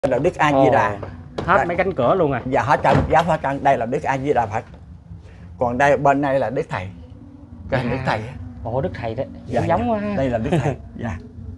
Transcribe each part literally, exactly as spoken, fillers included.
là Đức A Di Đà. Hết đây. Mấy cánh cửa luôn à? Dạ hết trơn, giáp hết trơn. Đây là Đức A Di Đà Phật. Còn đây bên đây là Đức Thầy. Cái à. Đức Thầy. Ồ, Đức Thầy đấy. Dạ, giống dạ. quá. Đây là Đức Thầy. Dạ.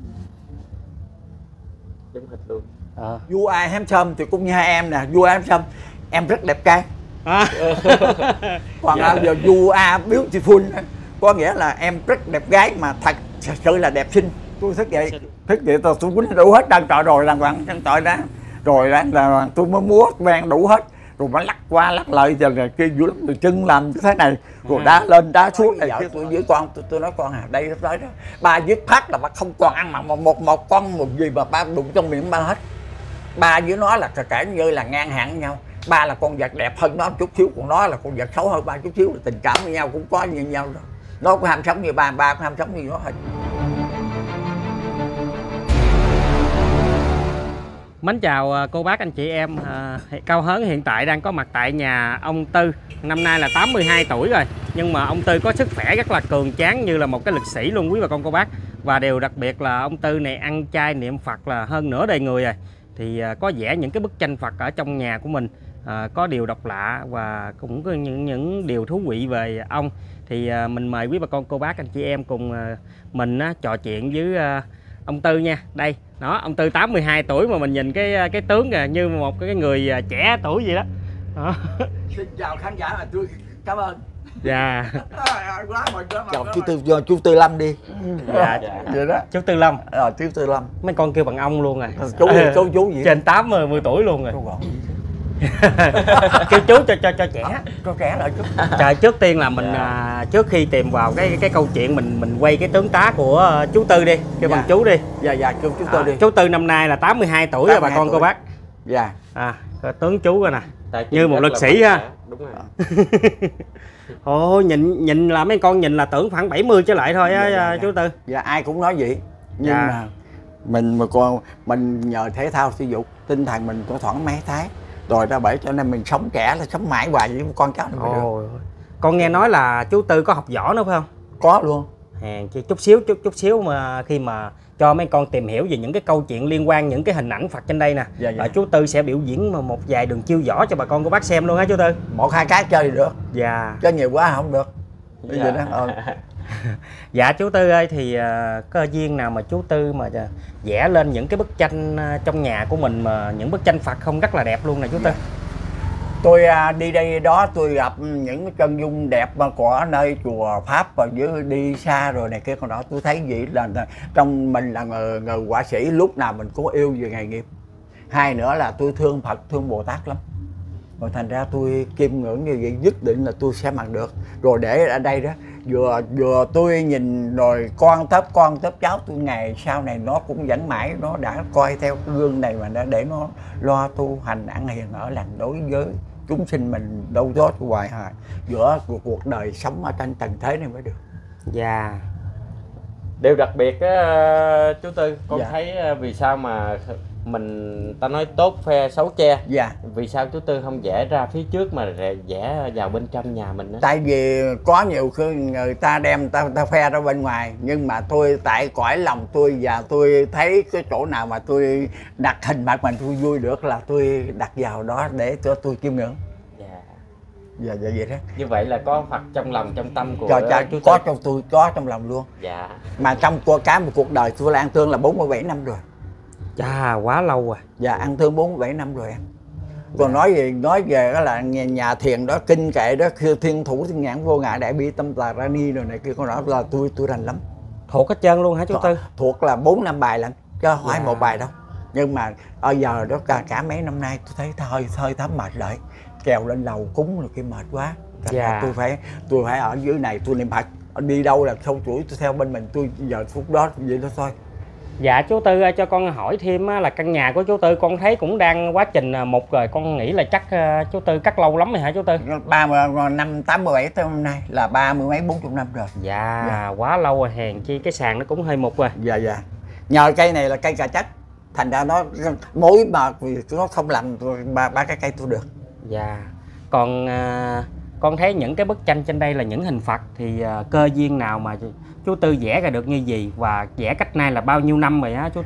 Giống hệt luôn. Ờ. Vua Ai Hám Sâm thì cũng như hai em nè. Vua Ai Hám Sâm em rất đẹp trai. À. Còn dạ. giờ vua A Beautiful có nghĩa là em rất đẹp gái mà thật sự là đẹp xinh. Tôi thích vậy. Thích vậy tôi tôi quýnh đủ hết trơn trọi rồi, đàng hoàng trơn trọi đó. Rồi đó là tôi mới múa vang đủ hết. Rồi mới lắc qua lắc lại giờ này kia vui lắm, từ chân làm như thế này rồi à. Đá lên đá xuống này kia. Tôi với con tôi, tôi nói con à đây tới đó ba dứt phát là ba không còn ăn mà một một, một con một gì mà ba đụng trong miệng ba hết. Ba với nó là cả cả như là ngang hàng với nhau. Ba là con vật đẹp hơn nó chút xíu, còn nó là con vật xấu hơn ba chút xíu, là tình cảm với nhau cũng có như nhau rồi. Nó cũng ham sống như ba, ba cũng ham sống như nó thôi. Mến chào cô bác anh chị em. à, Cao Hớn hiện tại đang có mặt tại nhà ông Tư. Năm nay là tám mươi hai tuổi rồi, nhưng mà ông Tư có sức khỏe rất là cường tráng như là một cái lực sĩ luôn quý bà con cô bác. Và điều đặc biệt là ông Tư này ăn chay niệm Phật là hơn nửa đời người rồi. Thì à, có vẽ những cái bức tranh Phật ở trong nhà của mình, à, có điều độc lạ và cũng có những những điều thú vị về ông. Thì à, mình mời quý bà con cô bác anh chị em cùng à, mình á, trò chuyện với à, ông Tư nha. Đây đó, ông Tư tám mươi hai tuổi mà mình nhìn cái cái tướng kìa như một cái người trẻ tuổi vậy đó, đó. Xin chào khán giả, là tôi cảm ơn. Dạ. Chào chú Tư, chú Tư Lâm đi. Dạ, vậy đó. Chú Tư Lâm. Ờ, chú Tư Lâm. Mấy con kêu bằng ông luôn rồi. Chú chú chú gì? Trên tám mươi tuổi luôn rồi. Kêu chú cho cho cho trẻ. Cho trẻ lại chú. Trời, trước tiên là mình à, trước khi tìm vào cái cái câu chuyện mình mình quay cái tướng tá của uh, chú Tư đi, kêu dạ. bằng chú đi. Dạ dạ chú chú Tư à, đi. Chú Tư năm nay là tám mươi hai tuổi rồi bà con tuổi. Cô bác. Dạ. À, tướng chú rồi nè. Như một lực sĩ ha. Đúng rồi. Ồ, nhìn nhìn là mấy con nhìn là tưởng khoảng bảy mươi trở lại thôi á. Dạ, dạ, chú Tư. Dạ ai cũng nói vậy. Nhưng dạ. mà mình mà còn mình nhờ thể thao thể dục, tinh thần mình có thoải mái thái. Rồi ra bởi cho nên mình sống trẻ là sống mãi hoài với con cháu này. Ồ, con nghe nói là chú Tư có học võ nữa phải không? Có luôn. Hèn chi chút xíu chút chút xíu mà khi mà cho mấy con tìm hiểu về những cái câu chuyện liên quan, những cái hình ảnh Phật trên đây nè. Dạ, dạ. Chú Tư sẽ biểu diễn mà một vài đường chiêu võ cho bà con của bác xem luôn hả chú Tư? Một hai cái chơi thì được. Dạ. Chơi nhiều quá không được. Bây dạ. giờ đó. Ờ. Dạ chú Tư ơi, thì uh, cơ duyên nào mà chú Tư mà uh, vẽ lên những cái bức tranh uh, trong nhà của mình mà những bức tranh Phật không rất là đẹp luôn nè chú Tư. Dạ. Tôi uh, đi đây đó tôi gặp những chân dung đẹp mà của nơi chùa Pháp và dưới đi xa rồi này kia, còn đó tôi thấy vậy là, là trong mình là người, người họa sĩ lúc nào mình cũng yêu về nghề nghiệp. Hai nữa là tôi thương Phật thương Bồ Tát lắm. Rồi thành ra tôi kiêm ngưỡng như vậy nhất định là tôi sẽ mặc được. Rồi để ở đây đó vừa vừa tôi nhìn rồi con tớp con tớp cháu tôi ngày sau này nó cũng vẫn mãi nó đã coi theo cái gương này mà đã để nó lo tu hành ăn hiền ở lành đối với chúng sinh mình đâu đó hoài hoài giữa cuộc, cuộc đời sống ở trên trần thế này mới được. Dạ. Điều đặc biệt á chú Tư, con dạ. thấy vì sao mà mình ta nói tốt phe xấu che. Dạ. Vì sao chú Tư không vẽ ra phía trước mà vẽ vào bên trong nhà mình đó? Tại vì có nhiều khi người ta đem ta, ta phe ra bên ngoài, nhưng mà tôi tại cõi lòng tôi và tôi thấy cái chỗ nào mà tôi đặt hình mặt mình tôi vui được là tôi đặt vào đó để cho tôi chiêm ngưỡng. Dạ. Dạ dạ vậy đó. Như vậy là có Phật trong lòng trong tâm của cho, cho, chú có Tư. trong tôi có trong lòng luôn. Dạ. Mà trong của cả một cuộc đời tôi là ăn thương là bốn mươi bảy năm rồi. Chà, quá lâu rồi. Dạ ăn thương bốn mươi bảy năm rồi em. Còn dạ. nói về nói về đó là nhà, nhà thiền đó kinh kệ đó thiên thủ thiên nhãn vô ngại đại bi tâm tà ra ni rồi này kia, con đó là tôi tôi rành lắm. Thuộc hết trơn luôn hả chú Tư? Thuộc là bốn năm bài lận chứ không phải dạ. một bài đâu. Nhưng mà ở giờ đó cả, cả mấy năm nay tôi thấy hơi hơi thấm mệt lại, trèo lên lầu cúng rồi kia mệt quá. Dạ. tôi phải tôi phải ở dưới này tôi niệm Phật, đi đâu là sâu chuỗi tôi theo bên mình, tôi giờ phút đó vậy đó thôi. Dạ chú Tư ơi, cho con hỏi thêm là căn nhà của chú Tư con thấy cũng đang quá trình mục rồi, con nghĩ là chắc chú Tư cắt lâu lắm rồi hả chú Tư? ba mươi năm tám mươi bảy tới hôm nay là ba mươi mấy bốn chục năm rồi. Dạ, dạ quá lâu rồi, hèn chi cái sàn nó cũng hơi mục rồi. Dạ dạ. Nhờ cây này là cây cà chắc, thành ra nó mối mà vì nó không làm ba ba cái cây tôi được. Dạ. Còn à, con thấy những cái bức tranh trên đây là những hình Phật thì à, cơ duyên nào mà chú Tư vẽ ra được như gì và vẽ cách nay là bao nhiêu năm rồi á chú Tư?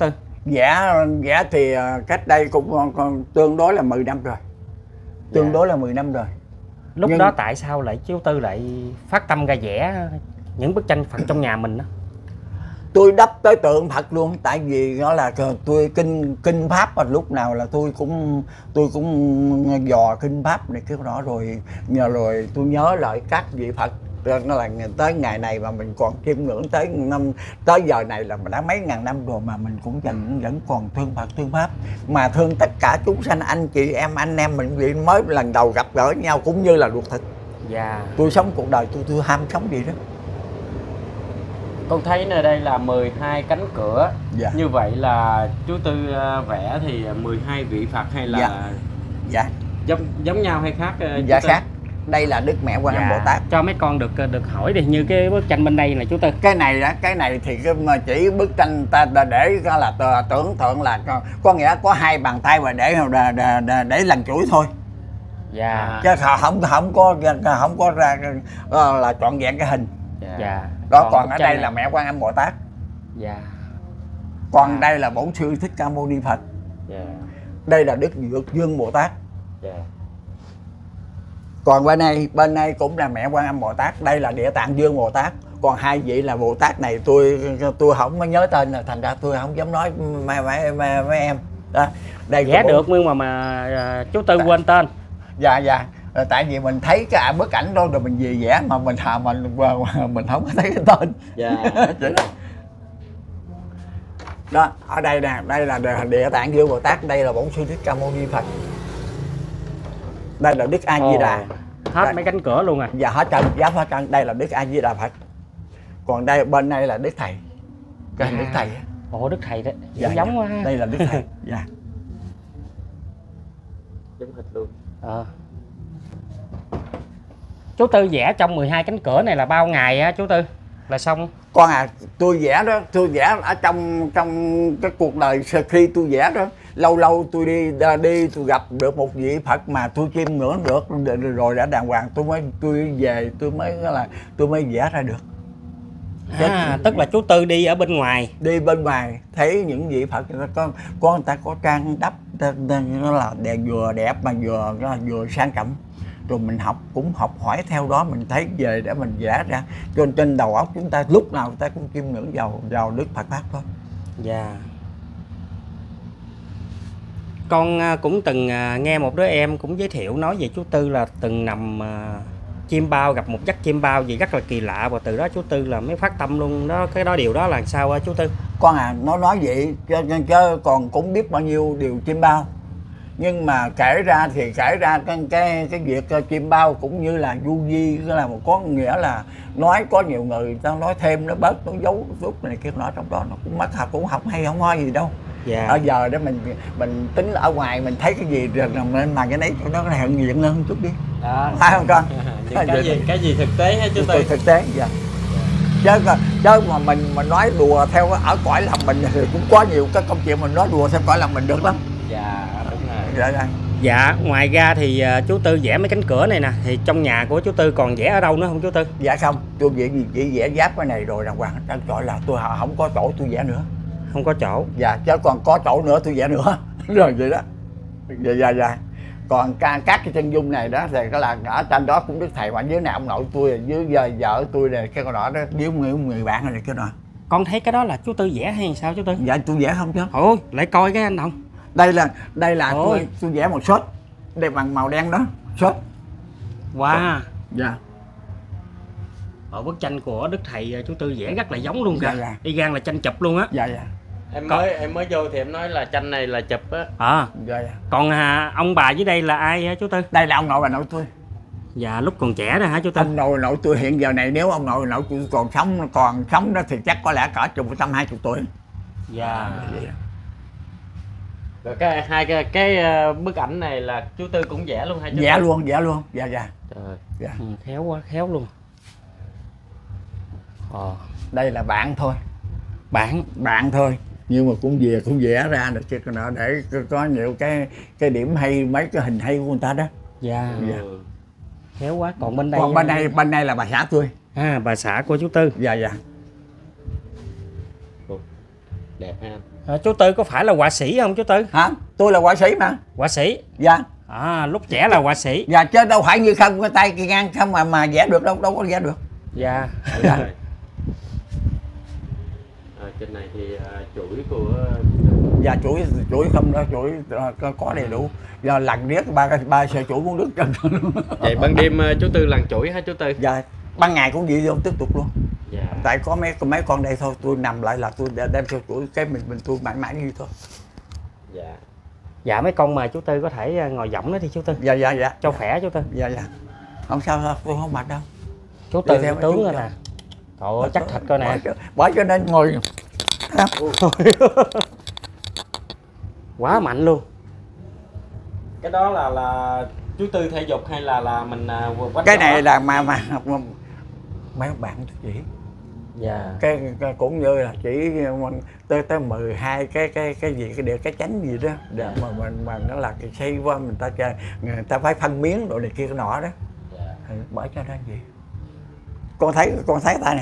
vẽ vẽ thì cách đây cũng còn tương đối là mười năm rồi, tương Dạ. đối là mười năm rồi. Lúc Nhưng- đó tại sao lại chú Tư lại phát tâm ra vẽ những bức tranh Phật trong nhà mình đó? Tôi đắp tới tượng Phật luôn, tại vì nó là tôi kinh kinh pháp, và lúc nào là tôi cũng tôi cũng dò kinh pháp này cái đó, rồi nhờ rồi tôi nhớ lại các vị Phật. Nó là tới ngày này mà mình còn chiêm ngưỡng tới năm tới giờ này là mình đã mấy ngàn năm rồi mà mình cũng vẫn vẫn còn thương Phật thương pháp, mà thương tất cả chúng sanh, anh chị em anh em mình vì mới lần đầu gặp gỡ nhau cũng như là ruột thịt. Dạ. Tôi sống cuộc đời tôi tôi ham sống gì đó. Con thấy nơi đây là mười hai cánh cửa. Dạ. Như vậy là chú Tư ờ, vẽ thì mười hai vị Phật hay là Dạ. Dạ. giống giống nhau hay khác? ờ, chú Dạ Tư? khác. Đây là Đức Mẹ Quan Âm Dạ. Bồ Tát. Cho mấy con được được hỏi đi, như cái bức tranh bên đây là chú Tư. Cái này đó, cái này thì cái mà chỉ bức tranh ta ta để có là tờ- tưởng tượng là có, có nghĩa có hai bàn tay và để để để, để, để lần chuỗi thôi, Dạ. chứ không không có không có ra ờ, là trọn vẹn cái hình Dạ. Dạ. đó. Còn bức ở tranh đây này- là Mẹ Quan Âm Bồ Tát, Dạ. còn À. đây là Bổn Sư Thích Ca Mâu Ni Phật, Dạ. đây là Đức Dược Dương Bồ Tát, Dạ. còn bên này bên đây cũng là Mẹ Quan Âm Bồ Tát, đây là Địa Tạng Dương Bồ Tát. Còn hai vị là Bồ Tát này tôi tôi không có nhớ tên, là thành ra tôi không dám nói mấy mấy mấy, mấy em đó. Đây Vẽ của- được nhưng mà mà à, chú Tư quên tên. Dạ dạ. Rồi tại vì mình thấy cái bức ảnh đó rồi mình về vẽ mà mình hà mình mình không có thấy cái tên. Dạ. Vậy đó. Đó, ở đây nè, đây là Địa Tạng Dương Bồ Tát, đây là Bổn Sư Thích Ca Mâu Ni Phật, đây là Đức A Di Đà. Ồ, hết Đây. mấy cánh cửa luôn à. Và hết trơn, giáp hết trơn, đây là Đức A Di Đà Phật. Còn đây bên đây là Đức Thầy, cái hình Đức Thầy á. Ồ, Đức Thầy đó, Dạ, giống dạ. quá ha. Đây là Đức Thầy. Dạ. Giống hệt luôn. Ờ. Chú Tư vẽ trong mười hai cánh cửa này là bao ngày á chú Tư là xong? Con à, tôi vẽ đó, tôi vẽ ở trong trong cái cuộc đời khi tôi vẽ đó, lâu lâu tôi đi đi tôi gặp được một vị Phật mà tôi chiêm ngưỡng được rồi đã đàng hoàng, tôi mới tôi về tôi mới là tôi mới vẽ ra được. À, tức là chú Tư đi ở bên ngoài. Đi bên ngoài thấy những vị Phật người ta có có người ta có trang đắp, ta- ta- nó là đẹp, vừa đẹp mà vừa nó là vừa sang trọng, rồi mình học cũng học hỏi theo đó, mình thấy về để mình vẽ ra, cho nên trên đầu óc chúng ta lúc nào chúng ta cũng chiêm ngưỡng vào vào Đức Phật Pháp thôi. Dạ. Con à, cũng từng à, nghe một đứa em cũng giới thiệu nói về chú Tư là từng nằm à, chim bao, gặp một giấc chim bao gì rất là kỳ lạ, và từ đó chú Tư là mới phát tâm luôn đó. Cái đó điều đó là sao á chú Tư? Con à, nó nói vậy chứ, chứ còn cũng biết bao nhiêu điều chim bao, nhưng mà kể ra thì kể ra cái cái cái việc chim bao cũng như là du di, cái là một có nghĩa là nói có nhiều người ta nói thêm nó bớt nó giấu rút này kia nọ, trong đó nó cũng mất học, cũng học hay không hay gì đâu. Dạ. Ở giờ đó mình mình tính ở ngoài mình thấy cái gì rồi mình mà cái đấy nó hiện diện hơn chút đi, Đó. phải không con? Những cái gì cái gì thực tế hết chú Tư? Từ thực tế dạ. chứ chứ mà mình mình nói đùa theo ở cõi lòng mình thì cũng có nhiều cái công chuyện mình nói đùa theo cõi lòng mình được lắm. Dạ đúng rồi. Dạ, dạ. Dạ, ngoài ra thì à, chú Tư vẽ mấy cánh cửa này nè, thì trong nhà của chú Tư còn vẽ ở đâu nữa không chú Tư? Dạ không, tôi vẽ gì chỉ vẽ giáp cái này rồi đàng hoàng, đang gọi là tôi không có chỗ tôi vẽ nữa. Không có chỗ. Dạ, chứ còn có chỗ nữa tôi vẽ nữa. Rồi vậy đó. Dạ dạ dạ. Còn ca, các cái chân dung này đó thì cái là ở trên đó cũng Đức Thầy, mà dưới này ông nội tôi, dưới giờ vợ tôi này cái con đó đó, dưới người, người bạn này cái đó. Con thấy cái đó là chú Tư vẽ hay sao chú Tư? Dạ tôi vẽ không chứ. Ôi, lại coi cái anh không? Đây là đây là Ôi. tôi tôi vẽ một shot. Đây bằng màu đen đó, shot. Wow. Dạ. Ở bức tranh của Đức Thầy chú Tư vẽ rất là giống luôn kìa. Dạ, dạ. Y gan là tranh chụp luôn á. Dạ dạ. Em mới em mới vô thì em nói là tranh này là chụp á. À, Dạ dạ. còn à, ông bà dưới đây là ai hả chú Tư? Đây là ông nội bà nội tôi. Dạ, lúc còn trẻ rồi hả chú Tư? Ông nội nội tôi hiện giờ này, nếu ông nội nội tôi còn sống còn sống đó thì chắc có lẽ cỡ chục trăm hai chục tuổi. Dạ. Rồi cái hai cái cái ờ, bức ảnh này là chú Tư cũng vẽ luôn hay chú Vẽ Tư? luôn, vẽ luôn. Dạ dạ. Trời. Dạ. Ừ, khéo quá, khéo luôn. Ờ. Đây là bạn thôi, Bạn. bạn thôi, nhưng mà cũng về cũng vẽ ra được chứ nọ để có nhiều cái cái điểm hay, mấy cái hình hay của người ta đó. Dạ. Dạ. Ừ. Khéo quá. Còn bên đây. Còn bên đây bên đây là bà xã tôi. À, bà xã của chú Tư. Dạ dạ. Đẹp ha. À, chú Tư có phải là họa sĩ không chú Tư? Hả? Tôi là họa sĩ mà. Họa sĩ. Dạ. À, lúc trẻ là họa sĩ. Dạ, chứ đâu phải như không cái tay cái ngang không mà mà vẽ được đâu, đâu có vẽ được. Dạ. Dạ. À, trên này thì uh, chuỗi của Dạ, chuỗi chuỗi không đó, chuỗi có, có đầy đủ. Giờ lần riết ba ba sợi chuỗi muốn đứt chân luôn. vậy ban đêm uh, chú Tư làm chuỗi hả chú Tư? Dạ, ban ngày cũng vậy luôn, tiếp tục luôn. Dạ. Tại có mấy mấy con đây thôi, tôi nằm lại là tôi đem theo chuỗi cái mình mình tôi mãi mãi như thôi. Dạ. Dạ mấy con mà chú Tư có thể ngồi võng đó đi chú Tư. Dạ dạ dạ. Cho khỏe chú Tư. Dạ dạ. Không sao đâu, tôi không mệt đâu. Chú Tư tướng rồi nè. Trời ơi, chắc thịt coi nè. Bởi cho nên ngồi quá mạnh luôn. Cái đó là là chú Tư thể dục hay là là mình uh, cái này là mà mà mấy bạn chỉ. Dạ. Cái, cái cũng như là chỉ tới tới mười hai cái cái cái gì cái điều cái chánh gì đó để mà mình mà nó là cái xây qua mình ta chơi người ta phải phân miếng đồ này kia cái nọ đó. Dạ. Bởi cho nên gì con thấy con thấy ta nè,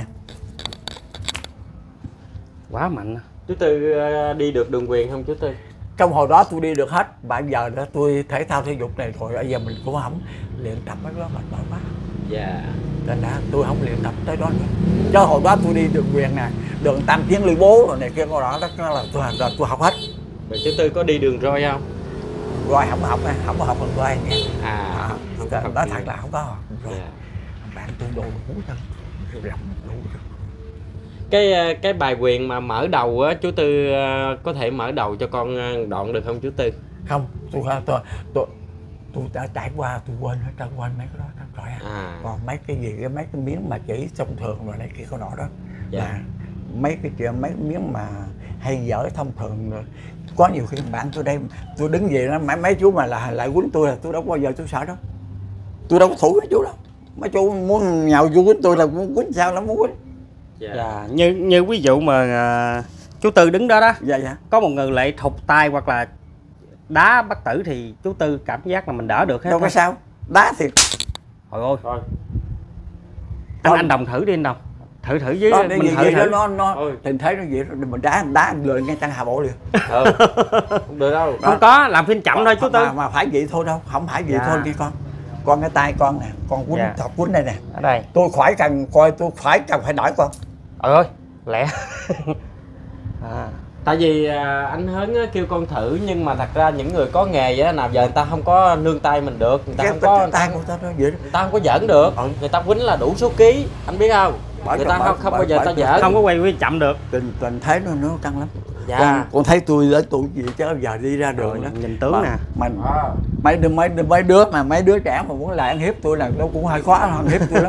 quá mạnh. Chú Tư uh, đi được đường quyền không chú Tư? trong hồi đó tôi đi được hết, bây giờ đó tôi thể thao thể dục này rồi bây giờ mình cũng không luyện tập cái đó mệt mỏi quá. Dạ. Nên là tôi không luyện tập tới đó nữa. Chứ hồi đó tôi đi đường quyền nè, đường Tam Tiến Lư Bố rồi này kia con đó, đó là tôi là tôi học hết. Vậy chú Tư có đi đường roi không? Rồi không có học không có học đường roi nha. À, À, không nói có thật học là không có học rồi. Dạ. Bạn tôi đồ đủ chân, rộng đủ chân. Cái cái bài quyền mà mở đầu á chú Tư uh, có thể mở đầu cho con đoạn được không chú Tư? Không, tôi tôi tôi tôi đã trải qua, tôi quên hết trơn, quên mấy cái đó trơn rồi. À. Còn mấy cái gì cái mấy cái miếng mà chỉ thông thường rồi này kia con nọ đó. Dạ. Là mấy cái chuyện mấy cái miếng mà hay dở thông thường rồi. Có nhiều khi bạn tôi đây tôi đứng về đó mấy mấy chú mà là lại quýnh tôi là tôi đâu có bao giờ tôi sợ đâu. Tôi đâu có thủ mấy chú đâu. Mấy chú muốn nhào vô quýnh tôi là muốn quýnh sao lắm muốn quýnh. Dạ. Dạ. Như như ví dụ mà uh, chú Tư đứng đó đó, Dạ dạ. có một người lại thụt tay hoặc là đá bất tử thì chú Tư cảm giác là mình đỡ được hết. Đâu có sao. Đá thì trời ơi. Thôi. Anh anh Đồng thử đi anh Đồng. Thử thử với đó, mình gì, thử, gì thử. đó nó nó Ôi. tình thế nó vậy rồi mình đá đá lời ngay chân hạ bộ liền. Ừ. Không được đâu. Không có, làm phim chậm thôi chú Tư. Mà, mà phải vậy thôi đâu, không phải vậy Dạ. thôi nghe con. Con cái tay con nè, con quýnh Dạ. thọc quýnh đây nè. Ở đây. Tôi khỏi cần coi, tôi phải cần phải đợi con. Trời ơi, lẹ. À. Tại vì à, anh Hớn á, kêu con thử nhưng mà thật ra những người có nghề á nào giờ người ta không có nương tay mình được, người ta Cái, không có cái tay của tao nó vậy đó. người ta không có giỡn được, Ừ. người ta quýnh là đủ số ký, anh biết không? Bởi Người cho- ta bởi- không không bởi- bao giờ bởi ta cho- giỡn. Không có quay quay chậm được. Tình tình thế nó nó căng lắm. Dạ. Con, con thấy tôi ở tuổi gì chứ giờ đi ra đường Rồi, đó. nhìn tướng mà, nè. Mà À. mấy đứa mấy đứa mấy đứa mà mấy đứa trẻ mà muốn lại ăn hiếp tôi là nó cũng hơi khó ăn hiếp tôi lắm.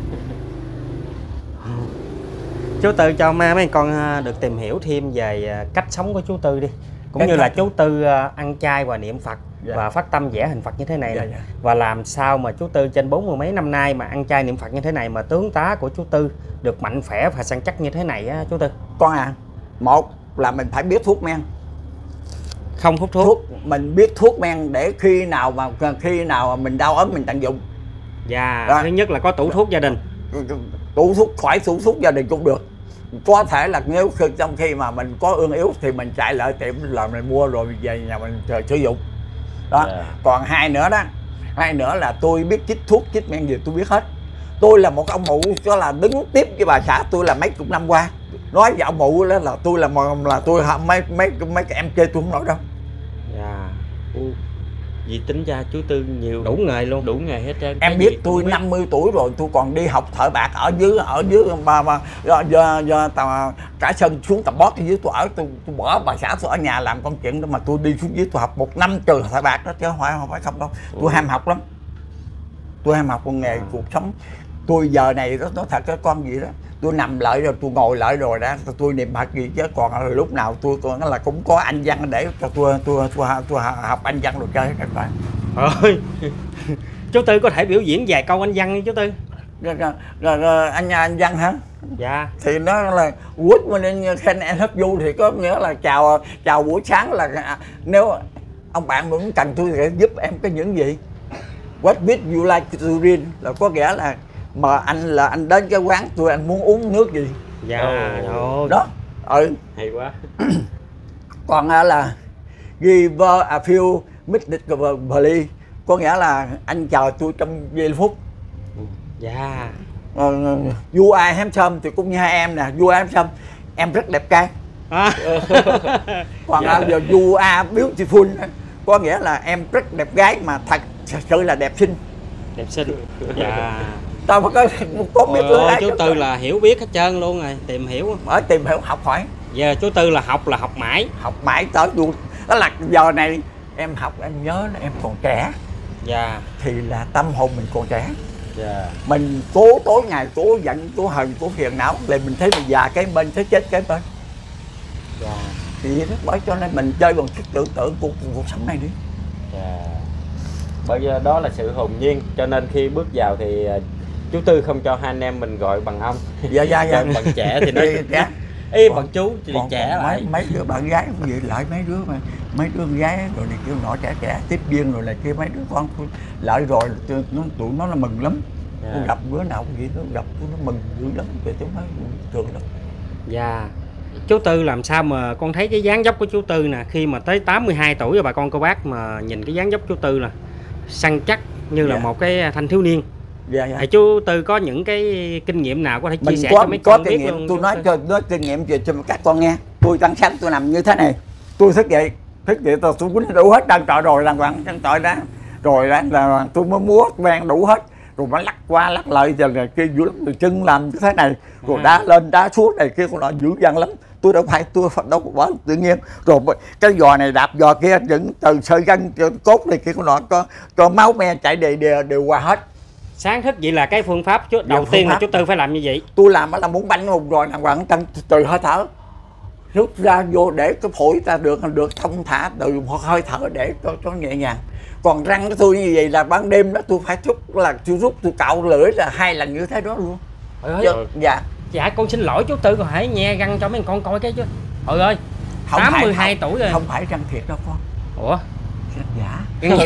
Chú Tư cho mấy mấy con à, được tìm hiểu thêm về à, cách sống của chú Tư đi. Cũng Cách như là cách- chú Tư à, ăn chay và niệm Phật. Dạ. Và phát tâm vẽ hình Phật như thế này Dạ, nè. dạ. Và làm sao mà chú Tư trên bốn mươi mấy năm nay mà ăn chay niệm Phật như thế này mà tướng tá của chú Tư được mạnh khỏe và săn chắc như thế này á chú Tư. Con à, một là mình phải biết thuốc men. Không hút thuốc. Thuốc mình biết thuốc men để khi nào mà khi nào mà mình đau ốm mình tận dụng. Và Đó. thứ nhất là có tủ thuốc gia đình. Tủ thuốc khỏi tủ thuốc gia đình cũng được. Có thể là nếu khi, trong khi mà mình có ương yếu thì mình chạy lại tiệm là mình mua rồi mình về nhà mình sử dụng đó. Yeah. Còn hai nữa đó, hai nữa là tôi biết chích thuốc chích men gì tôi biết hết. Tôi là một ông mụ cho là đứng tiếp với bà xã tôi là mấy chục năm qua. Nói với ông mụ đó là tôi là là tôi mấy mấy mấy cái em chơi tôi không nổi đâu. Dạ. Vì tính ra chú Tư nhiều Đủ nghề luôn. đủ nghề hết trơn. Em Cái biết gì tôi cũng năm mươi tuổi rồi tôi còn đi học thợ bạc ở dưới ở dưới mà mà do, do, do tàu cả sân xuống Tà Bót dưới tôi ở tôi, tôi bỏ bà xã tôi ở nhà làm công chuyện đó mà tôi đi xuống dưới tôi học một năm trừ thợ bạc đó chứ không phải không phải không đâu. Tôi Ủa. ham học lắm. Tôi ham học con nghề À. cuộc sống. Tôi giờ này đó nói thật cái con gì đó tôi nằm lại rồi tôi ngồi lại rồi đó tôi niệm Phật gì chứ còn lúc nào tôi còn là cũng có anh văn để cho tôi tôi tôi, tôi, tôi học anh văn rồi chơi các bạn. Ơi. Chú Tư có thể biểu diễn vài câu anh văn đi chú Tư. Rồi, rồi, rồi, rồi anh anh văn hả? Dạ. Thì nó là quýt mà nên khen em hấp du thì có nghĩa là chào chào buổi sáng là à, nếu ông bạn muốn cần tôi sẽ giúp em cái những gì. What would you like to drink là có nghĩa là mà anh là anh đến cái quán tôi anh muốn uống nước gì Dạ. Ồ. Trời ơi. đó. Ừ. hay quá. Còn là give a few minutes please, có nghĩa là anh chờ tôi trong giây phút. Dạ. uh, You are handsome thì cũng như hai em nè, you are handsome, em rất đẹp trai. À. Còn dạ. Giờ you are beautiful, có nghĩa là em rất đẹp gái mà thật sự là đẹp xinh. Đẹp xinh. Dạ. Tao mà có có biết ơi, chú Tư là hiểu biết hết trơn luôn rồi, tìm hiểu. Ở tìm hiểu học hỏi. Giờ chú Tư là học là học mãi. Học mãi tới luôn. Đó là giờ này em học em nhớ là em còn trẻ. Dạ. Thì là tâm hồn mình còn trẻ. Dạ. Mình cố tối ngày cố giận, cố hờn, cố phiền não, thì mình thấy mình già cái bên, thấy chết cái bên. Dạ. Thì bởi cho nên mình chơi bằng sức tưởng tượng cuộc, cuộc sống này đi. Dạ. Bởi vì đó là sự hồn nhiên, cho nên khi bước vào thì chú Tư không cho hai anh em mình gọi bằng ông. Dạ dạ dạ. Bằng trẻ thì nó dạ. ý bằng chú thì còn, trẻ còn lại. Mấy, mấy đứa bạn gái cũng vậy, lại mấy đứa mà mấy đứa con gái rồi này kêu nọ trẻ trẻ tiếp viên rồi là kia mấy đứa con tôi lại rồi tôi, nó, tụi nó là mừng lắm. Yeah. Tôi gặp bữa nào cũng vậy, tôi gặp tôi nó mừng dữ lắm, thì tôi nói thường lắm. Dạ. Chú Tư làm sao mà con thấy cái dáng dấp của chú Tư nè, khi mà tới tám mươi hai tuổi rồi bà con cô bác mà nhìn cái dáng dấp chú Tư là săn chắc như là yeah. một cái thanh thiếu niên. Dạ, dạ. Thì chú Tư có những cái kinh nghiệm nào có thể chia mình sẻ có, cho mấy có con kinh biết nghiệm, luôn? tôi nói cho nói kinh nghiệm cho, cho các con nghe. Tôi tăng sáng tôi nằm như thế này, tôi thức dậy thức dậy tôi tôi quýnh đủ hết đang trọi rồi đàng hoàng đang trọi đó rồi đó là tôi mới múa vang đủ hết rồi mới lắc qua lắc lại giờ này kia dữ lắm, rồi chân làm như thế này rồi à. Đá lên đá xuống này kia con nọ dữ dằn lắm. Tôi đâu phải tôi đâu có bỏ tự nhiên rồi cái giò này đạp giò kia những từ sợi gân cốt này kia con nọ có có máu me chảy đều đều, đều qua hết. Sáng thức vậy là cái phương pháp chứ đầu dạ, tiên pháp. là chú Tư phải làm như vậy. Tôi làm là muốn bánh một rồi đàng hoàng tăng từ hơi thở rút ra vô để cái phổi ta được được thông thả từ hơi thở để cho cho nhẹ nhàng. Còn răng của tôi như vậy là ban đêm đó tôi phải rút là tôi rút tôi cạo lưỡi là hai lần như thế đó luôn. Ơi Chứ, dạ dạ con xin lỗi chú Tư, còn hãy nhe răng cho mấy con coi cái chứ. Trời ơi không tám mươi hai phải, tuổi rồi. Không phải răng thiệt đâu con. Ủa dạ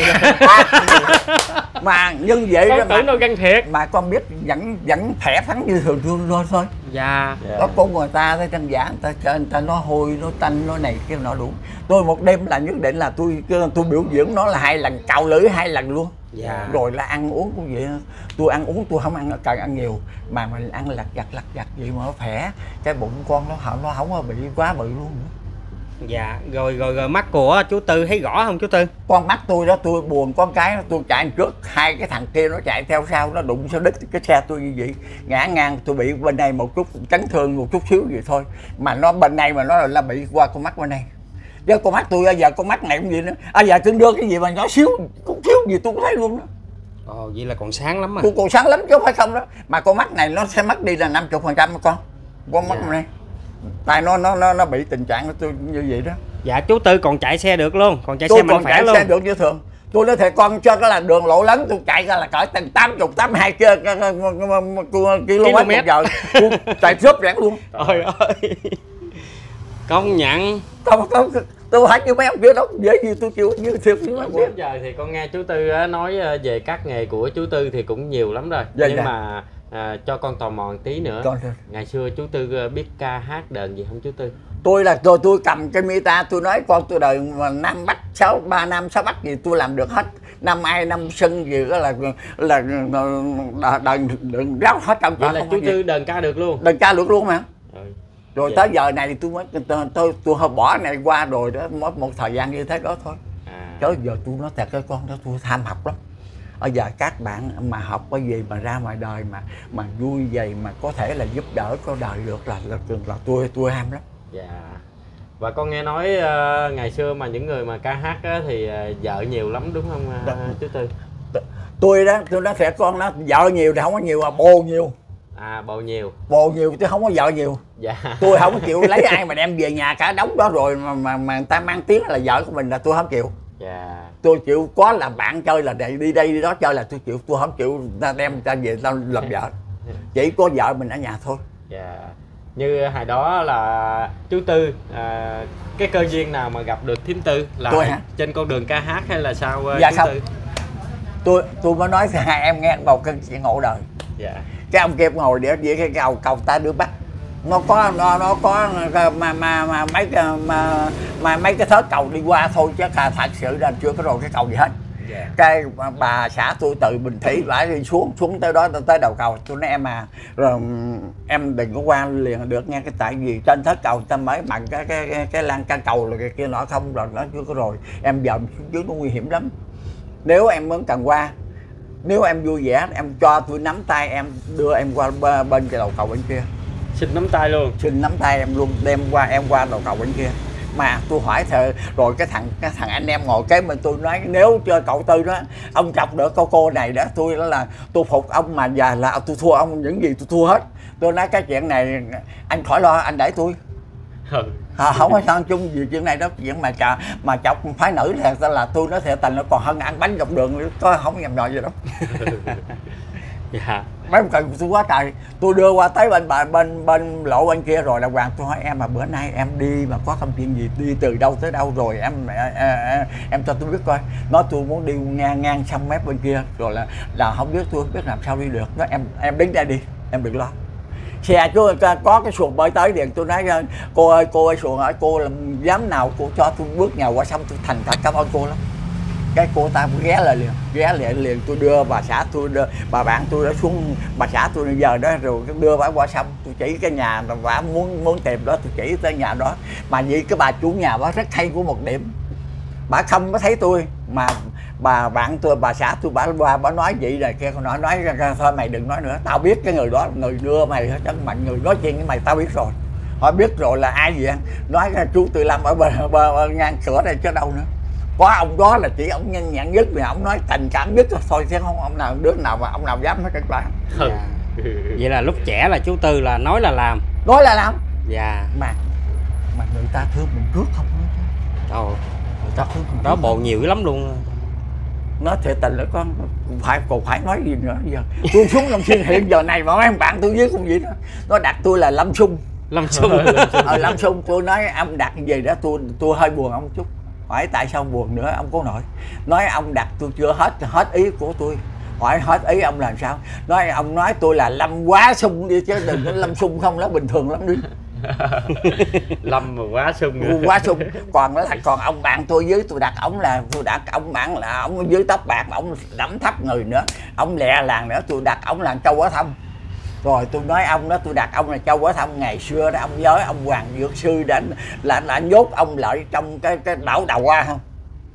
dạ. Mà nhưng vậy con đó tưởng đâu răng thiệt mà con biết vẫn vẫn khỏe phắn như thường thường thôi thôi. Dạ. Có con người ta thấy răng giả người ta chơi người ta nó hôi nó tanh nó này kia nọ đủ. Tôi một đêm là nhất định là tôi tôi biểu diễn nó là hai lần cạo lưỡi hai lần luôn. Dạ. Rồi là ăn uống cũng vậy, tôi ăn uống tôi không ăn cần ăn nhiều mà mình ăn lặt vặt lặt vặt vậy mà nó khỏe, cái bụng con nó nó không có bị quá bự luôn nữa. Dạ rồi rồi rồi mắt của chú Tư thấy rõ không chú Tư? Con mắt tôi đó tôi buồn con cái tôi chạy trước hai cái thằng kia nó chạy theo sau nó đụng sau đít cái xe tôi như vậy ngã ngang tôi bị bên này một chút chấn thương một chút xíu vậy thôi mà nó bên này mà nó là bị qua con mắt bên này chứ con mắt tôi bây giờ con mắt này cũng vậy nữa à giờ tôi đưa cái gì mà nhỏ xíu cũng xíu gì tôi cũng thấy luôn đó. Ồ vậy là còn sáng lắm mà. Tôi còn sáng lắm chứ không phải không đó mà con mắt này nó sẽ mất đi là năm mươi phần trăm con con mắt dạ. Này tại nó nó nó nó bị tình trạng của tôi như vậy đó. Dạ chú Tư còn chạy xe được luôn, còn chạy tôi xe mạnh khỏe luôn. Tôi còn chạy xe được như thường. Tôi nói thiệt con cho cái là đường lộ lớn tôi chạy ra là cỡ tầng tám mươi tám mươi hai km một giờ tôi chạy rớp rẽn luôn. Trời ơi. Công nhận. Không không tôi hỏi như mấy ông kia đó dễ gì tôi chịu như thiệt như mấy ông giờ thì con nghe chú Tư nói về các nghề của chú Tư thì cũng nhiều lắm rồi. Dạ, nhưng dạ. mà à, cho con tò mò một tí nữa. Con ngày xưa chú Tư biết ca hát đờn gì không chú Tư? Tôi là tôi tôi cầm cái guitar tôi nói con tôi đời mà năm bắt sáu ba năm sáu bắt gì tôi làm được hết năm ai năm sân gì đó là là đờn đờn ráo hết trong. Vậy là chú Tư đờn ca được luôn? Đờn ca được luôn mà. Ừ. Rồi dạ. Tới giờ này thì tôi mới tôi tôi, tôi hơi bỏ này qua rồi đó mất một thời gian như thế đó thôi. À. Chứ giờ tôi nói thật cái con đó tôi tham học lắm. Bây giờ các bạn mà học cái gì mà ra ngoài đời mà mà vui vậy mà có thể là giúp đỡ có đời được là là, là, là tôi tôi ham lắm. Dạ. Và con nghe nói uh, ngày xưa mà những người mà ca hát á, thì uh, vợ nhiều lắm đúng không uh, chú Tư? Tôi đó tôi nói thiệt con đó vợ nhiều thì không có nhiều mà bồ nhiều. À bồ nhiều. Bồ nhiều chứ không có vợ nhiều. Dạ. Tôi không chịu lấy ai mà đem về nhà cả đống đó rồi mà mà, mà người ta mang tiếng là vợ của mình là tôi không chịu. Dạ. Tôi chịu có làm bạn chơi là để đi đây đi đó chơi là tôi chịu, tôi không chịu ta đem ta về tao làm vợ. Chỉ có vợ mình ở nhà thôi. Dạ. Như hồi đó là chú Tư à, cái cơ duyên nào mà gặp được thím Tư là tôi trên con đường ca hát hay là sao dạ chú không. Tư? Tôi tôi mới nói hai em nghe một cái chuyện ngộ đời. Dạ. Cái ông kia ngồi để với cái cầu cầu ta đưa bắt nó có nó nó có mà mà mà mấy cái mà, mà mấy cái thớt cầu đi qua thôi, chứ thật sự là chưa có rồi cái cầu gì hết. Yeah. Cái bà xã tôi từ Bình Thủy lại đi xuống xuống tới đó tới đầu cầu, tôi nói em à, rồi em đừng có qua liền được nghe, cái tại vì trên thớt cầu ta mới bằng cái cái cái, cái lan can cầu rồi cái kia nọ không, rồi nó chưa có rồi em giờ xuống dưới nó nguy hiểm lắm. Nếu em muốn cần qua, nếu em vui vẻ em cho tôi nắm tay em đưa em qua bên cái đầu cầu bên kia. Xin nắm tay luôn. Xin nắm tay em luôn, đem qua em qua đầu cầu bên kia. Mà tôi hỏi thợ, rồi cái thằng cái thằng anh em ngồi kế bên tôi nói nếu chơi cậu Tư đó ông chọc được cô cô này đó, tôi đó là tôi phục ông, mà giờ là tôi thua ông những gì tôi thua hết. Tôi nói cái chuyện này anh khỏi lo, anh để tôi. Ừ. À, không có sao chung gì chuyện này đó, chuyện mà chà, mà chọc phái nữ là là tôi nói thiệt tình nó còn hơn ăn bánh dọc đường, có không nhầm nhò gì đâu. Dạ. Mấy ông cần tôi quá trời, tôi đưa qua tới bên bên bên bên lộ bên kia rồi là Hoàng, tôi hỏi em mà bữa nay em đi mà có công chuyện gì, đi từ đâu tới đâu rồi em em, em cho tôi biết coi. Nói tôi muốn đi ngang ngang sông mép bên kia rồi là là không biết, tôi không biết làm sao đi được. Nói em em đứng đây đi, em đừng lo. Xe chú có cái xuồng bơi tới điện, tôi nói cô ơi cô ơi xuồng hỏi cô làm dám nào cô cho tôi bước nhào qua sông, tôi thành thật cảm ơn cô lắm. Cái cô ta ghé lại liền, ghé lại liền, tôi đưa bà xã tôi đưa, bà bạn tôi đã xuống, bà xã tôi bây giờ đó rồi đưa bà qua sông, tôi chỉ cái nhà mà bà muốn muốn tìm đó, tôi chỉ tới nhà đó. Mà vì cái bà chủ nhà bà rất hay của một điểm, bà không có thấy tôi mà bà bạn tôi, bà xã tôi bà qua bà nói vậy này kia, con nói nói ra thôi mày đừng nói nữa, tao biết cái người đó người đưa mày hết, mà người nói chuyện với mày tao biết rồi. Họ biết rồi là ai vậy, nói ra chú Tư Lâm ở bên ngang cửa đây chứ đâu nữa. Có ông đó là chỉ ông nhanh nhẹn nhất, vì ông nói tình cảm nhất thôi, chứ không ông nào đứa nào mà ông nào dám hết các bạn. Dạ. Vậy là lúc trẻ là chú Tư là nói là làm, nói là làm. Dạ. Mà mà người ta thương mình trước không nữa. Trời, người ta thương mình đó bộ nhiều lắm luôn. Nói thiệt tình là con phải còn phải nói gì nữa giờ. Tôi xuống Long Xuyên hiện giờ này mà mấy anh bạn tôi với cũng vậy đó. Nó đặt tôi là Lâm Sung. Lâm Sung. Ờ Lâm Sung, tôi nói ông đặt gì đó tôi tôi hơi buồn ông chút. Hỏi tại sao buồn nữa ông cố nội. Nói ông đặt tôi chưa hết hết ý của tôi. Hỏi hết ý ông làm sao. Nói ông nói tôi là Lâm Quá Sung đi chứ đừng có Lâm Sung không, nó bình thường lắm đi. Lâm mà Quá Sung. Quá Sung. Còn là còn ông bạn tôi với tôi đặt ông là tôi đặt ông bạn là ông dưới tóc bạc, ông đẫm thấp người nữa, ông lẹ làng nữa, tôi đặt ông là Châu Quá Thông. Rồi tôi nói ông đó, tôi đặt ông là Châu Quá Thông. Ngày xưa đó ông nhớ ông Hoàng Dược Sư đã là đã nhốt ông lại trong cái cái đảo Đào Hoa không?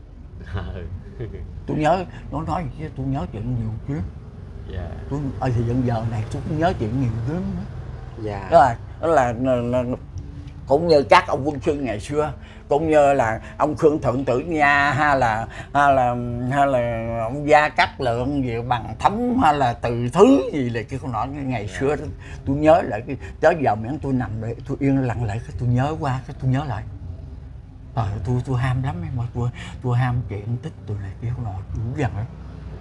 Tôi nhớ nó nói chứ tôi nhớ chuyện nhiều chứ. Yeah. Tôi ở thì hiện giờ này tôi cũng nhớ chuyện nhiều lắm. Dạ. Đó là đó là, là, là cũng như các ông quân sư ngày xưa, cũng như là ông Khương Thượng Tử Nha, hay là hay là hay là ông Gia Cát Lượng gì Bằng Thấm, hay là Từ Thứ gì là cái con nói ngày xưa đó. Tôi nhớ lại cái tới giờ miễn tôi nằm để tôi yên lặng lại cái tôi nhớ qua cái tôi nhớ lại. Rồi tôi tôi ham lắm em, mà tôi tôi ham chuyện tích tôi này kia con nói đủ gần lắm.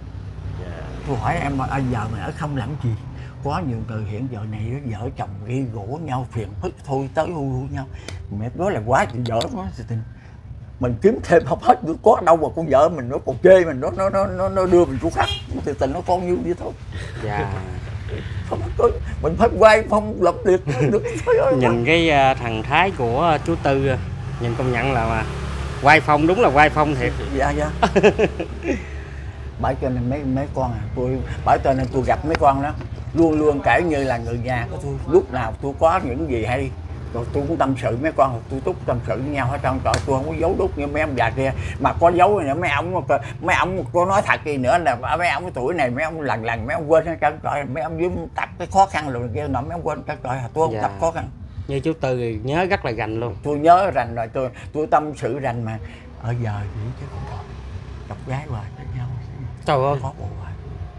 Tôi hỏi em mà giờ mày ở không làm gì? Có nhiều người hiện giờ này vợ chồng ghi gỗ nhau phiền phức thôi tới hu hu nhau. Mẹ nói là quá chị vợ nó thì tình mình kiếm thêm không hết nữa, có đâu mà con vợ mình nó còn chê mình, nó nó nó nó đưa mình chỗ khác thì tình nó con nhiêu vậy thôi. Dạ. Không có mình phải quay phong lập liệt được. Nhìn cái thằng Thái của chú Tư, nhìn công nhận là mà quay phong, đúng là quay phong thiệt. Dạ dạ. Bởi cho nên mấy mấy con à, tôi bởi cho nên tôi gặp mấy con đó luôn luôn kể như là người nhà của tôi. Lúc nào tôi có những gì hay rồi tôi cũng tâm sự mấy con, tôi túc tâm sự với nhau hết trơn. Trời, tôi không có giấu đúc như mấy ông già kia, mà có giấu nữa mấy ông mấy ông có nói thật gì nữa là mấy ông cái tuổi này mấy ông lần lần mấy ông quên hết trơn. Trời, mấy ông với tập cái khó khăn rồi kia nọ mấy ông quên hết. Trời, tôi không dạ. Tập khó khăn. Như chú Tư nhớ rất là rành luôn. Tôi nhớ rành rồi, tôi tôi tâm sự rành mà ở giờ gì chứ không còn cặp gái hoài với nhau. Trời ơi, có bộ hoài.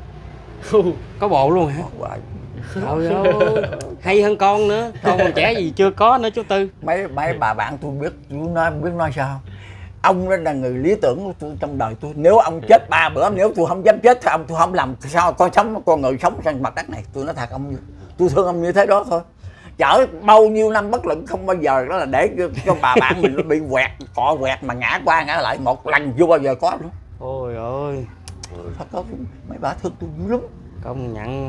Có bộ luôn hả? Có hoài. Trời ơi, hay hơn con nữa, con còn trẻ gì chưa có nữa chú Tư. Mấy mấy bà bạn tôi biết, tôi nói biết nói sao. Ông đó là người lý tưởng của tôi trong đời tôi. Nếu ông chết ba bữa, nếu tôi không dám chết thì ông tôi không làm sao con sống con người sống trên mặt đất này. Tôi nói thật ông, tôi thương ông như thế đó thôi. Chở bao nhiêu năm bất luận không bao giờ đó là để cho, cho bà bạn mình nó bị quẹt, cọ quẹt mà ngã qua ngã lại một lần chưa bao giờ có nữa. Ôi ơi, thật có mấy bà thương tôi dữ lắm. Công nhận